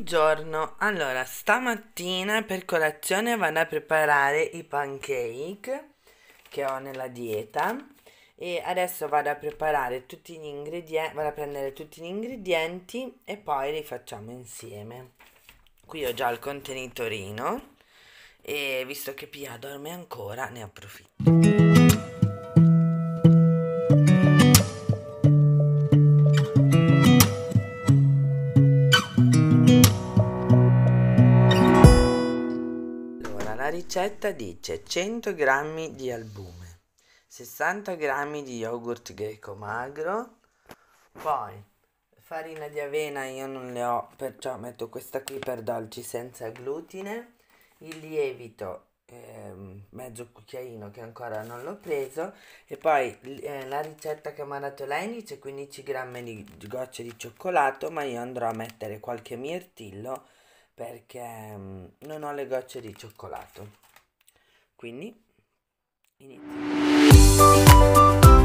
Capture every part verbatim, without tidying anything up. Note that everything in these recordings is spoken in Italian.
Buongiorno, allora stamattina per colazione vado a preparare i pancake che ho nella dieta e adesso vado a preparare tutti gli ingredienti, vado a prendere tutti gli ingredienti e poi li facciamo insieme. Qui ho già il contenitorino e visto che Pia dorme ancora ne approfitto. La ricetta dice cento grammi di albume, sessanta grammi di yogurt greco magro, poi farina di avena io non le ho, perciò metto questa qui per dolci senza glutine, il lievito eh, mezzo cucchiaino che ancora non l'ho preso e poi eh, la ricetta che mi ha dato lei dice quindici grammi di, di gocce di cioccolato, ma io andrò a mettere qualche mirtillo perché um, non ho le gocce di cioccolato, quindi iniziamo.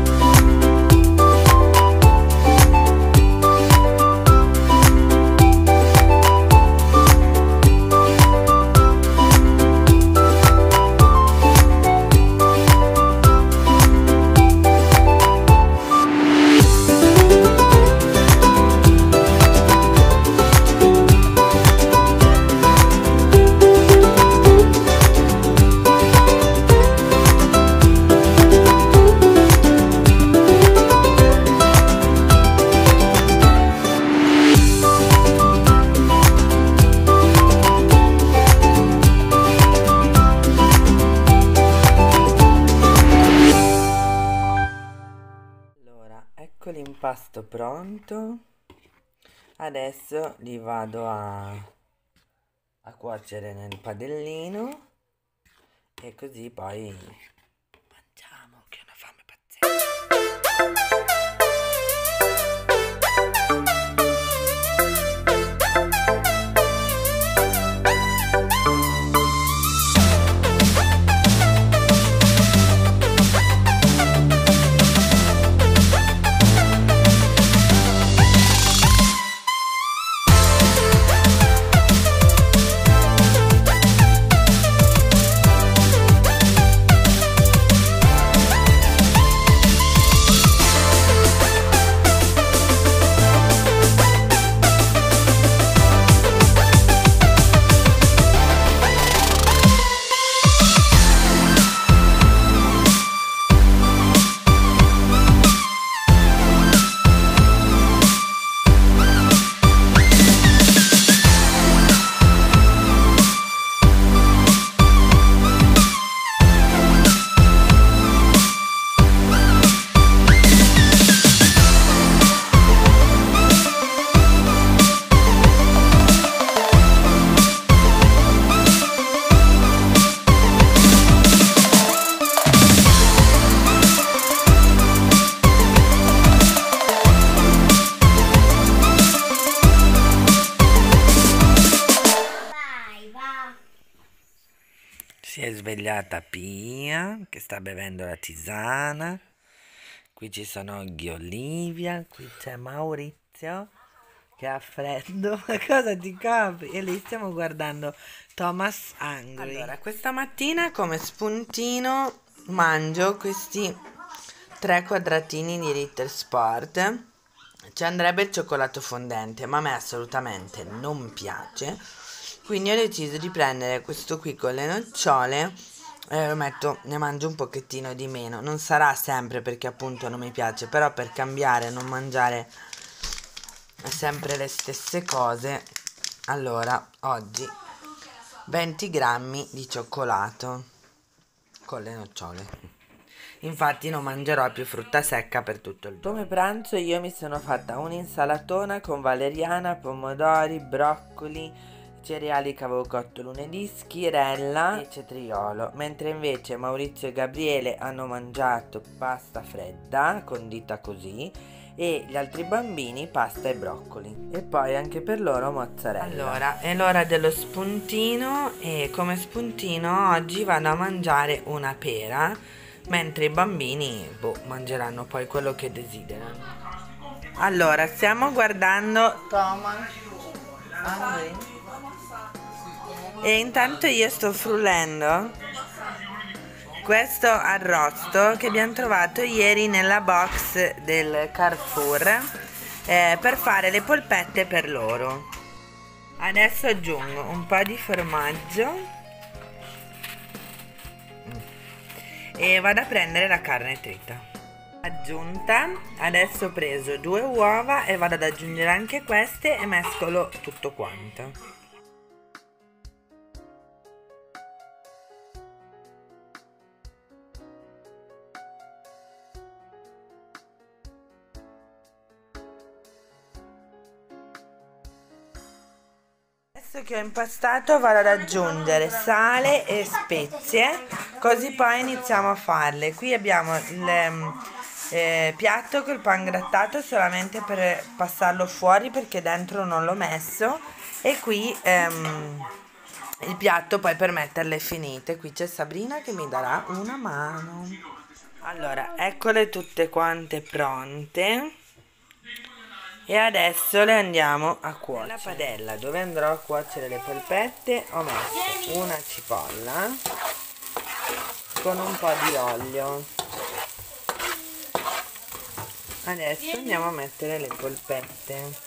Ecco l'impasto pronto, adesso li vado a, a cuocere nel padellino e così poi mangiamo, che ho una fame pazzesca. Si è svegliata Pia che sta bevendo la tisana, qui ci sono Oggi Olivia, qui c'è Maurizio che ha freddo, ma cosa ti copri? E lì stiamo guardando Thomas Angry. Allora, questa mattina come spuntino mangio questi tre quadratini di Ritter Sport, ci andrebbe il cioccolato fondente ma a me assolutamente non piace. Quindi ho deciso di prendere questo qui con le nocciole e lo metto, ne mangio un pochettino di meno. Non sarà sempre perché appunto non mi piace, però per cambiare, non mangiare sempre le stesse cose. Allora, oggi venti grammi di cioccolato con le nocciole. Infatti non mangerò più frutta secca per tutto il giorno. Come pranzo io mi sono fatta un'insalatona con valeriana, pomodori, broccoli, cereali che avevo cotto lunedì, schirella e cetriolo, mentre invece Maurizio e Gabriele hanno mangiato pasta fredda condita così e gli altri bambini pasta e broccoli e poi anche per loro mozzarella. Allora è l'ora dello spuntino e come spuntino oggi vado a mangiare una pera, mentre i bambini boh, mangeranno poi quello che desiderano. Allora stiamo guardando Thomas E intanto io sto frullendo questo arrosto che abbiamo trovato ieri nella box del Carrefour eh, per fare le polpette per loro. Adesso aggiungo un po' di formaggio e vado a prendere la carne trita. Aggiunta, adesso ho preso due uova e vado ad aggiungere anche queste e mescolo tutto quanto. Adesso che ho impastato vado ad aggiungere sale e spezie, così poi iniziamo a farle. Qui abbiamo il eh, piatto col pan grattato solamente per passarlo fuori perché dentro non l'ho messo, e qui ehm, il piatto poi per metterle finite. Qui c'è Sabrina che mi darà una mano. Allora, eccole tutte quante pronte. E adesso le andiamo a cuocere. Nella padella dove andrò a cuocere le polpette ho messo una cipolla con un po' di olio. Adesso andiamo a mettere le polpette.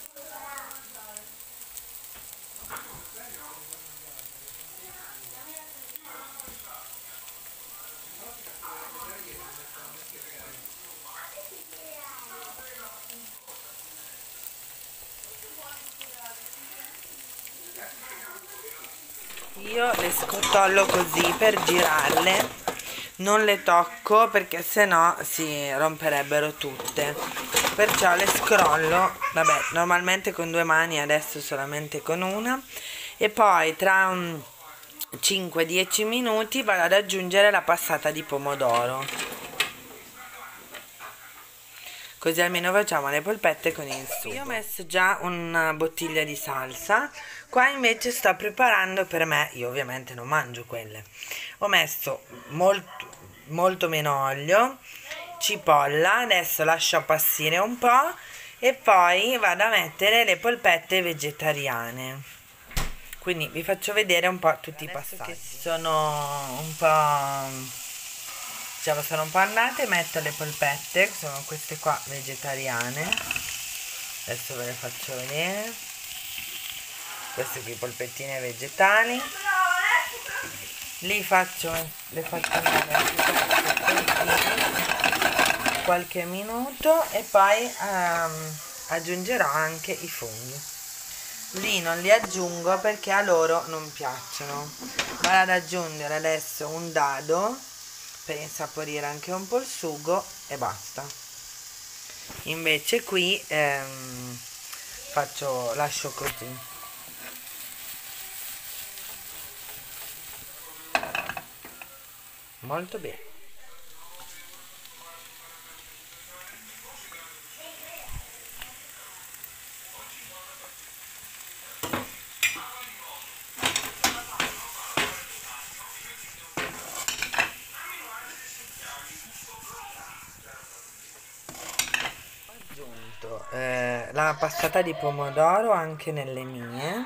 Io le scottollo così per girarle, non le tocco perché sennò si romperebbero tutte, perciò le scrollo, vabbè, normalmente con due mani, adesso solamente con una, e poi tra un cinque dieci minuti vado ad aggiungere la passata di pomodoro, così almeno facciamo le polpette con il sugo. Io ho messo già una bottiglia di salsa. Qua invece sto preparando per me, io ovviamente non mangio quelle, ho messo molto, molto meno olio, cipolla, adesso lascio appassire un po' e poi vado a mettere le polpette vegetariane. Quindi vi faccio vedere un po' tutti i passaggi. Che sono un po', diciamo, sono un po' andate, metto le polpette, sono queste qua vegetariane, adesso ve le faccio vedere. Queste qui polpettine vegetali, li faccio, le faccio andare qualche minuto e poi um, aggiungerò anche i funghi. Lì non li aggiungo perché a loro non piacciono. Vado ad aggiungere adesso un dado per insaporire anche un po' il sugo e basta. Invece qui ehm, faccio, lascio così. Molto bene. Ho aggiunto eh, la passata di pomodoro anche nelle mie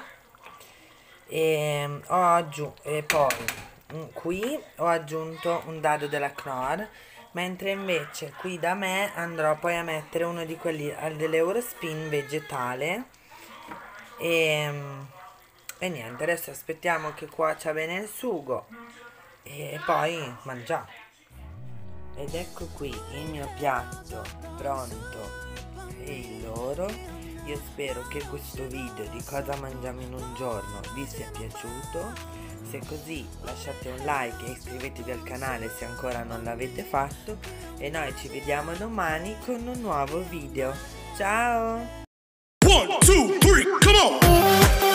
e ho aggiunto e poi qui ho aggiunto un dado della Knorr, mentre invece qui da me andrò poi a mettere uno di quelli dell'Eurospin vegetale e, e niente, adesso aspettiamo che cuocia bene il sugo e poi mangiamo. Ed ecco qui il mio piatto pronto e il loro. Io spero che questo video di cosa mangiamo in un giorno vi sia piaciuto. Se è così lasciate un like e iscrivetevi al canale se ancora non l'avete fatto e noi ci vediamo domani con un nuovo video. Ciao! one, two, three, come on!